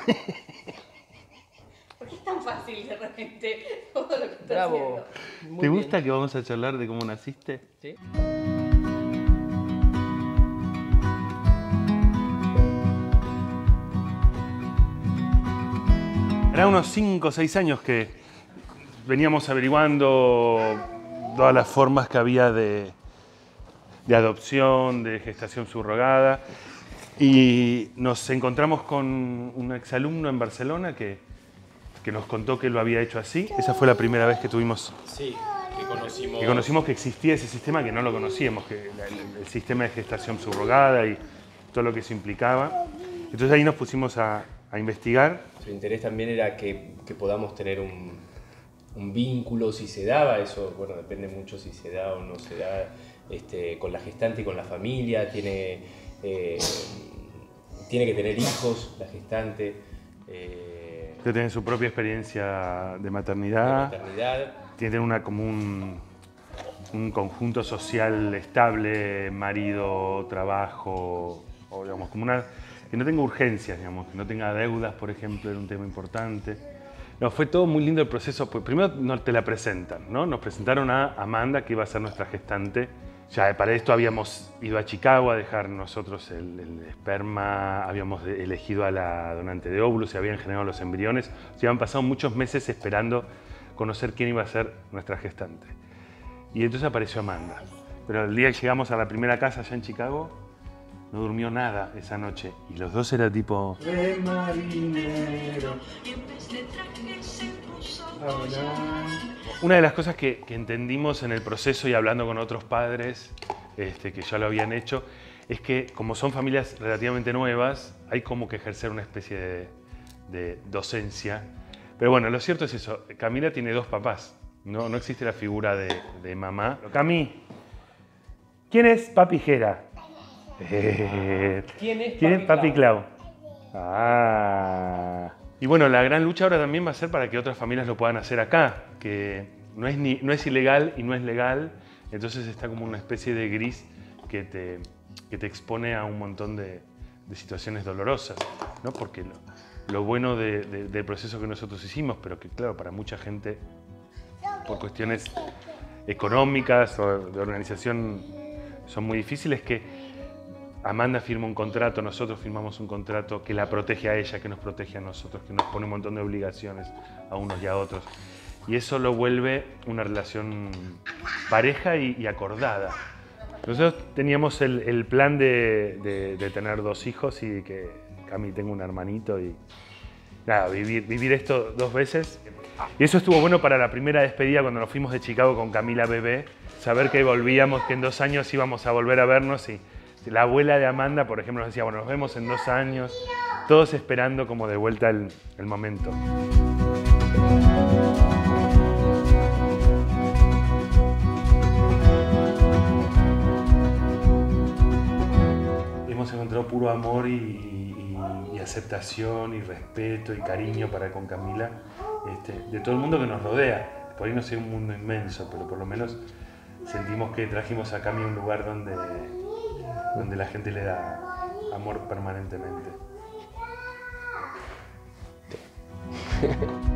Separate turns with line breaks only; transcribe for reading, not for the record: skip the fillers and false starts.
¿Por qué es tan fácil de repente todo lo que estás
Bravo.
haciendo?
Muy
¿Te
bien.
gusta que vamos a charlar de cómo naciste?
Sí.
Eran unos 5 o 6 años que veníamos averiguando todas las formas que había de adopción, de gestación subrogada, y nos encontramos con un exalumno en Barcelona que nos contó que lo había hecho así. Esa fue la primera vez que tuvimos,
Sí, que
que conocimos que existía ese sistema, que no lo conocíamos, que el sistema de gestación subrogada y todo lo que eso implicaba. Entonces ahí nos pusimos a investigar.
Su interés también era que podamos tener un vínculo, si se daba eso, bueno, depende mucho si se da o no se da, con la gestante y con la familia, tiene que tener hijos, la gestante.
Que tiene su propia experiencia de maternidad. Tiene como un conjunto social estable, marido, trabajo, o digamos, como una, que no tenga urgencias, digamos, que no tenga deudas, por ejemplo, era un tema importante. No, fue todo muy lindo el proceso, pues primero no te la presentan, ¿no? Nos presentaron a Amanda, que iba a ser nuestra gestante. Ya para esto habíamos ido a Chicago a dejar nosotros el esperma, habíamos elegido a la donante de óvulos, se habían generado los embriones. Se habían pasado muchos meses esperando conocer quién iba a ser nuestra gestante. Y entonces apareció Amanda. Pero el día que llegamos a la primera casa allá en Chicago, no durmió nada esa noche. Y los dos era tipo... ¡Re marinero! Una de las cosas que entendimos en el proceso y hablando con otros padres que ya lo habían hecho, es que como son familias relativamente nuevas, hay como que ejercer una especie de docencia. Pero bueno, lo cierto es eso, Camila tiene dos papás, no existe la figura de mamá. Cami, ¿quién es Papi Jera?
¿Quién es
Papi Clau? Ah. Y bueno, la gran lucha ahora también va a ser para que otras familias lo puedan hacer acá, que no es ilegal y no es legal, entonces está como una especie de gris que te expone a un montón de situaciones dolorosas, ¿no? Porque lo bueno del proceso que nosotros hicimos, pero que claro, para mucha gente, por cuestiones económicas o de organización, son muy difíciles, que Amanda firma un contrato, nosotros firmamos un contrato que la protege a ella, que nos protege a nosotros, que nos pone un montón de obligaciones a unos y a otros. Y eso lo vuelve una relación pareja y acordada. Nosotros teníamos el plan de tener 2 hijos y que Cami tenga un hermanito y nada, vivir esto 2 veces. Y eso estuvo bueno para la primera despedida cuando nos fuimos de Chicago con Camila bebé, saber que volvíamos, que en 2 años íbamos a volver a vernos y la abuela de Amanda, por ejemplo, nos decía, bueno, nos vemos en 2 años, todos esperando como de vuelta el momento. Hemos encontrado puro amor y aceptación y respeto y cariño para con Camila, de todo el mundo que nos rodea. Por ahí no sea un mundo inmenso, pero por lo menos sentimos que trajimos a Cami a un lugar donde la gente le da amor permanentemente.